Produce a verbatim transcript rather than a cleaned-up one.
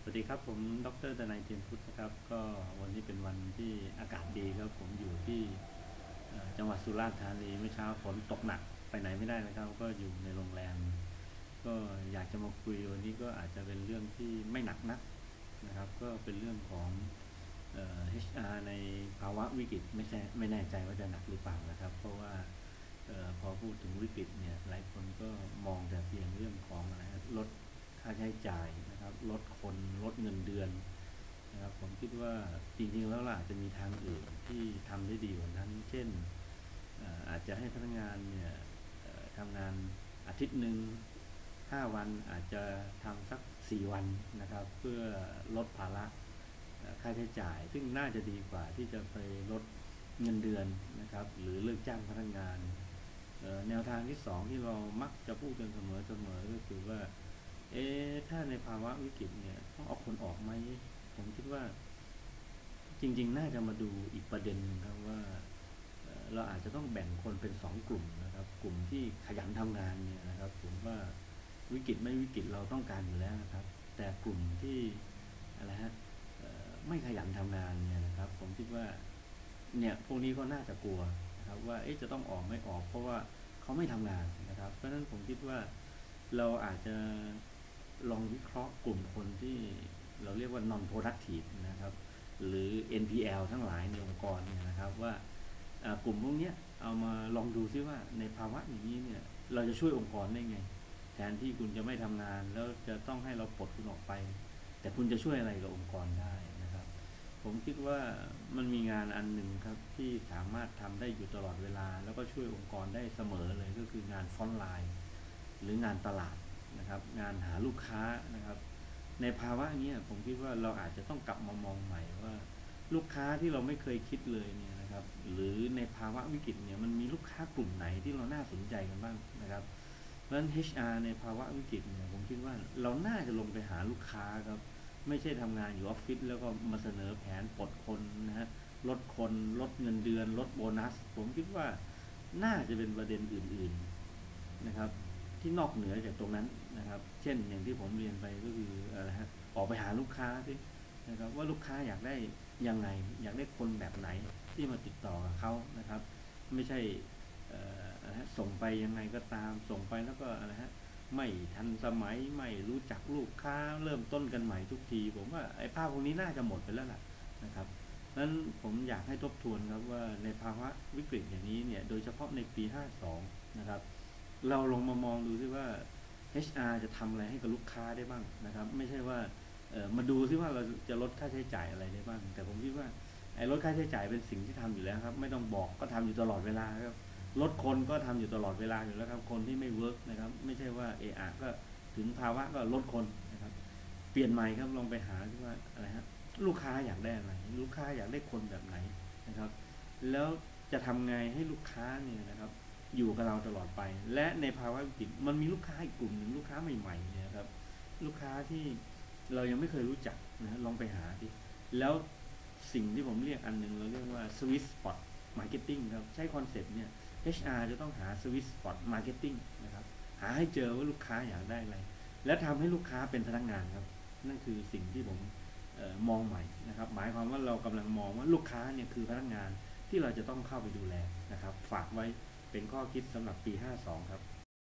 สวัสดีครับผมดรดนัยเทียนพุทธนะครับก็วันนี้เป็นวันที่อากาศดีครับผมอยู่ที่จังหวัดสุราษฎร์ธานีเมื่อเช้าฝนตกหนักไปไหนไม่ได้นะครับก็อยู่ในโรงแรมก็อยากจะมาคุยวันนี้ก็อาจจะเป็นเรื่องที่ไม่หนักนักนะครับก็เป็นเรื่องของ เอช อาร์ ในภาวะวิกฤตไม่ใช่ไม่แน่ใจว่าจะหนักหรือเปล่านะครับเพราะว่าออพอพูดถึงวิกฤตเนี่ยหลายคนก็มองแต่เพียงเรื่องของอะไรลดค่าใช้จ่ายนะครับลดคนลดเงินเดือนนะครับผมคิดว่าจริงๆแล้วล่ะจะมีทางอื่นที่ทำได้ดีกว่านั้นเช่นอาจจะให้พนักงานเนี่ยทำงานอาทิตย์หนึ่งห้าวันอาจจะทำสักสี่วันนะครับเพื่อลดภาระค่าใช้จ่ายซึ่งน่าจะดีกว่าที่จะไปลดเงินเดือนนะครับหรือเลิกจ้างพนักงานแนวทางที่สองที่เรามักจะพูดกันเสมอๆก็คือว่าเอ๊ะถ้าในภาวะวิกฤตเนี่ยต้องเอาคนออกไหมผมคิดว่าจริงๆน่าจะมาดูอีกประเด็นนึงครับว่าเราอาจจะต้องแบ่งคนเป็นสองกลุ่มนะครับกลุ่มที่ขยันทำงานเนี่ยนะครับผมว่าวิกฤตไม่วิกฤตเราต้องการอยู่แล้วนะครับแต่กลุ่มที่อะไรฮะไม่ขยันทำงานเนี่ยนะครับผมคิดว่าเนี่ยพวกนี้ก็น่าจะกลัวนะครับว่าเอ๊ะจะต้องออกไม่ออกเพราะว่าเขาไม่ทำงานนะครับเพราะฉะนั้นผมคิดว่าเราอาจจะลองวิเคราะห์กลุ่มคนที่เราเรียกว่า non productive นะครับหรือ เอ็น พี แอล ทั้งหลายในองค์กรเนี่ยนะครับว่ากลุ่มพวกนี้เอามาลองดูซิว่าในภาวะอย่างนี้เนี่ยเราจะช่วยองค์กรได้ไงแทนที่คุณจะไม่ทำงานแล้วจะต้องให้เราปลดคุณออกไปแต่คุณจะช่วยอะไรกับองค์กรได้นะครับผมคิดว่ามันมีงานอันหนึ่งครับที่สามารถทำได้อยู่ตลอดเวลาแล้วก็ช่วยองค์กรได้เสมอเลยก็คืองานฟรอนต์ไลน์หรืองานตลาดนะครับงานหาลูกค้านะครับในภาวะนี้ผมคิดว่าเราอาจจะต้องกลับมามองใหม่ว่าลูกค้าที่เราไม่เคยคิดเลยเนี่ยนะครับหรือในภาวะวิกฤตเนี่ยมันมีลูกค้ากลุ่มไหนที่เราน่าสนใจกันบ้างนะครับเพราะฉะนั้น เอช อาร์ ในภาวะวิกฤตเนี่ยผมคิดว่าเราน่าจะลงไปหาลูกค้าครับไม่ใช่ทำงานอยู่ออฟฟิศแล้วก็มาเสนอแผนปลดคนนะฮะลดคนลดเงินเดือนลดโบนัสผมคิดว่าน่าจะเป็นประเด็นอื่นๆนะครับที่นอกเหนือจากตรงนั้นนะครับเช่นอย่างที่ผมเรียนไปก็คืออะไรฮะออกไปหาลูกค้าสินะครับว่าลูกค้าอยากได้ยังไงอยากได้คนแบบไหนที่มาติดต่อกับเขานะครับไม่ใช่ส่งไปยังไงก็ตามส่งไปแล้วก็อะไรฮะไม่ทันสมัยไม่รู้จักลูกค้าเริ่มต้นกันใหม่ทุกทีผมว่าไอ้ภาพพวกนี้น่าจะหมดไปแล้วล่ะนะครับนั้นผมอยากให้ทบทวนครับว่าในภาวะวิกฤตอย่างนี้เนี่ยโดยเฉพาะในปีห้าสองนะครับเราลองมามองดูซิว่า เอช อาร์ จะทำอะไรให้กับลูกค้าได้บ้างนะครับไม่ใช่ว่าเออมาดูซิว่าเราจะลดค่าใช้จ่ายอะไรได้บ้างแต่ผมคิดว่าไอ้ลดค่าใช้จ่ายเป็นสิ่งที่ทำอยู่แล้วครับไม่ต้องบอกก็ทำอยู่ตลอดเวลาครับลดคนก็ทำอยู่ตลอดเวลาอยู่แล้วครับคนที่ไม่เวิร์กนะครับไม่ใช่ว่าเออก็ถึงภาวะก็ลดคนนะครับเปลี่ยนใหม่ครับลองไปหาที่ว่าอะไรฮะลูกค้าอยากได้อะไรลูกค้าอยากได้คนแบบไหนนะครับแล้วจะทำไงให้ลูกค้าเนี่ยนะครับอยู่กับเราตลอดไปและในภาวะวิกฤตมันมีลูกค้าอีกกลุ่มหนึ่งลูกค้าใหม่ๆเนี่ยครับลูกค้าที่เรายังไม่เคยรู้จักนะลองไปหาดิแล้วสิ่งที่ผมเรียกอันหนึ่งเราเรียกว่า sweet spot marketing ครับใช้คอนเซ็ปต์เนี่ย เอช อาร์ จะต้องหา sweet spot marketing นะครับหาให้เจอว่าลูกค้าอยากได้อะไรและทำให้ลูกค้าเป็นพนักงานครับนั่นคือสิ่งที่ผมเอ่อมองใหม่นะครับหมายความว่าเรากำลังมองว่าลูกค้าเนี่ยคือพนักงานที่เราจะต้องเข้าไปดูแลนะครับฝากไว้เป็นข้อคิดสำหรับปีห้าสองครับ